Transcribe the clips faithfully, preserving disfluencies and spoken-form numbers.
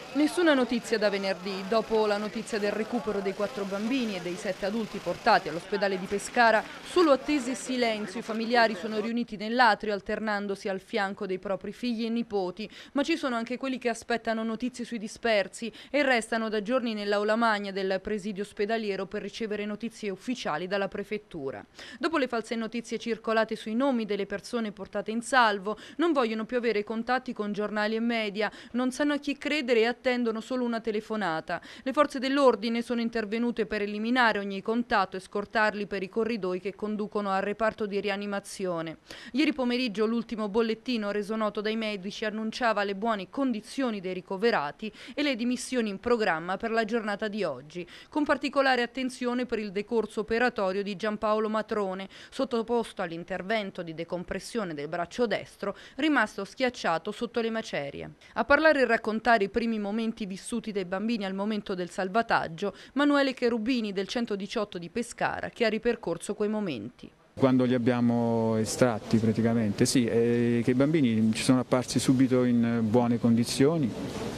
Nessuna notizia da venerdì. Dopo la notizia del recupero dei quattro bambini e dei sette adulti portati all'ospedale di Pescara, solo attese e silenzio. I familiari sono riuniti nell'atrio alternandosi al fianco dei propri figli e nipoti, ma ci sono anche quelli che aspettano notizie sui dispersi e restano da giorni nell'aula magna del presidio ospedaliero per ricevere notizie ufficiali dalla prefettura. Dopo le false notizie circolate sui nomi delle persone portate in salvo, non vogliono più avere contatti con giornali e media, non sanno a chi credere e attendono solo una telefonata. Le forze dell'ordine sono intervenute per eliminare ogni contatto e scortarli per i corridoi che conducono al reparto di rianimazione. Ieri pomeriggio l'ultimo bollettino reso noto dai medici annunciava le buone condizioni dei ricoverati e le dimissioni in programma per la giornata di oggi, con particolare attenzione per il decorso operatorio di Giampaolo Matrone, sottoposto all'intervento di decompressione del braccio destro, rimasto schiacciato sotto le macerie. A parlare e raccontare i primi momenti vissuti dai bambini al momento del salvataggio, Manuele Cherubini del centodiciotto di Pescara, che ha ripercorso quei momenti. Quando li abbiamo estratti praticamente, sì, eh, che i bambini ci sono apparsi subito in buone condizioni,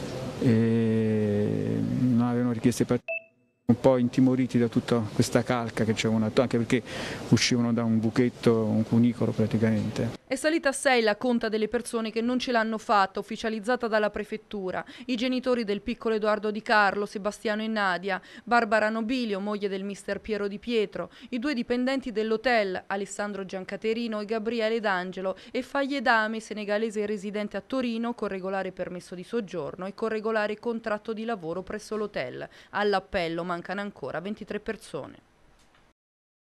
e non avevano richieste particolari. Un po' intimoriti da tutta questa calca che c'erano attorno, anche perché uscivano da un buchetto, un cunicolo praticamente. È salita a sei la conta delle persone che non ce l'hanno fatta, ufficializzata dalla prefettura. I genitori del piccolo Edoardo Di Carlo, Sebastiano e Nadia, Barbara Nobilio, moglie del mister Piero Di Pietro, i due dipendenti dell'hotel, Alessandro Giancaterino e Gabriele D'Angelo, e Faglie Dame, senegalese residente a Torino, con regolare permesso di soggiorno e con regolare contratto di lavoro presso l'hotel. All'appello mancano ancora ventitré persone.